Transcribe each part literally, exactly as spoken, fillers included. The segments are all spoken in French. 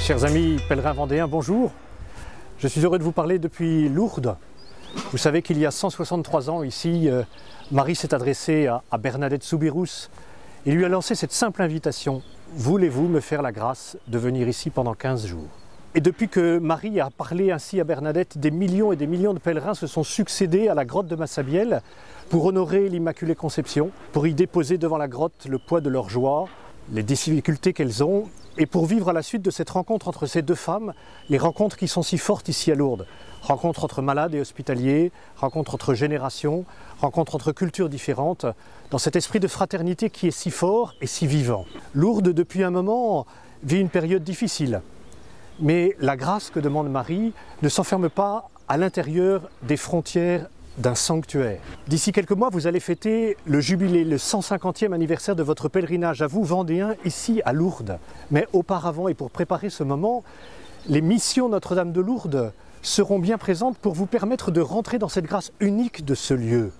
Chers amis pèlerins vendéens, bonjour. Je suis heureux de vous parler depuis Lourdes. Vous savez qu'il y a cent soixante-trois ans, ici, euh, Marie s'est adressée à, à Bernadette Soubirous et lui a lancé cette simple invitation. Voulez-vous me faire la grâce de venir ici pendant quinze jours? Et depuis que Marie a parlé ainsi à Bernadette, des millions et des millions de pèlerins se sont succédés à la grotte de Massabielle pour honorer l'Immaculée Conception, pour y déposer devant la grotte le poids de leur joie, les difficultés qu'elles ont, et pour vivre à la suite de cette rencontre entre ces deux femmes, les rencontres qui sont si fortes ici à Lourdes. Rencontres entre malades et hospitaliers, rencontres entre générations, rencontres entre cultures différentes, dans cet esprit de fraternité qui est si fort et si vivant. Lourdes, depuis un moment, vit une période difficile. Mais la grâce que demande Marie ne s'enferme pas à l'intérieur des frontières d'un sanctuaire. D'ici quelques mois, vous allez fêter le jubilé, le cent cinquantième anniversaire de votre pèlerinage à vous, Vendéens, ici à Lourdes. Mais auparavant, et pour préparer ce moment, les missions Notre-Dame de Lourdes seront bien présentes pour vous permettre de rentrer dans cette grâce unique de ce lieu.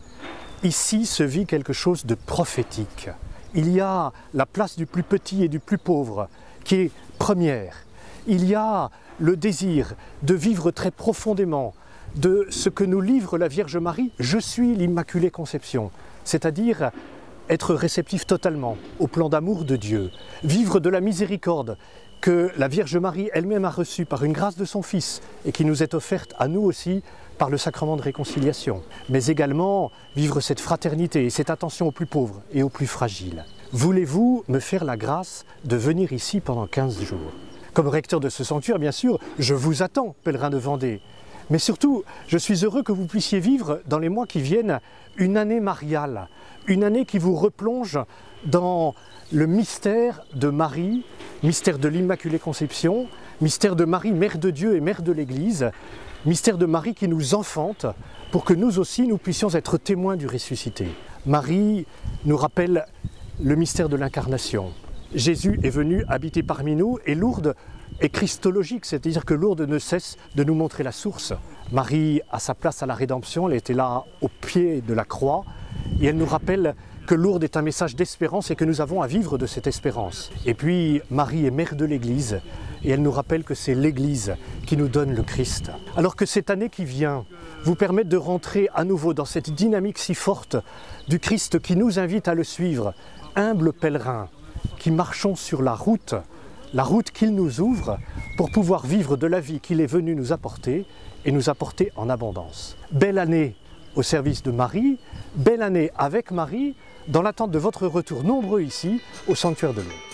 Ici se vit quelque chose de prophétique. Il y a la place du plus petit et du plus pauvre, qui est première. Il y a le désir de vivre très profondément de ce que nous livre la Vierge Marie, je suis l'Immaculée Conception, c'est-à-dire être réceptif totalement au plan d'amour de Dieu, vivre de la miséricorde que la Vierge Marie elle-même a reçue par une grâce de son Fils et qui nous est offerte à nous aussi par le sacrement de réconciliation, mais également vivre cette fraternité et cette attention aux plus pauvres et aux plus fragiles. Voulez-vous me faire la grâce de venir ici pendant quinze jours? Comme recteur de ce sanctuaire, bien sûr, je vous attends, pèlerins de Vendée. Mais surtout, je suis heureux que vous puissiez vivre dans les mois qui viennent une année mariale, une année qui vous replonge dans le mystère de Marie, mystère de l'Immaculée Conception, mystère de Marie, Mère de Dieu et Mère de l'Église, mystère de Marie qui nous enfante pour que nous aussi nous puissions être témoins du ressuscité. Marie nous rappelle le mystère de l'incarnation. Jésus est venu habiter parmi nous et Lourdes est christologique, c'est-à-dire que Lourdes ne cesse de nous montrer la source. Marie a sa place à la rédemption, elle était là au pied de la croix et elle nous rappelle que Lourdes est un message d'espérance et que nous avons à vivre de cette espérance. Et puis Marie est mère de l'Église et elle nous rappelle que c'est l'Église qui nous donne le Christ. Alors que cette année qui vient vous permette de rentrer à nouveau dans cette dynamique si forte du Christ qui nous invite à le suivre, humbles pèlerins qui marchons sur la route, la route qu'il nous ouvre pour pouvoir vivre de la vie qu'il est venu nous apporter et nous apporter en abondance. Belle année au service de Marie, belle année avec Marie, dans l'attente de votre retour nombreux ici au sanctuaire de Lourdes.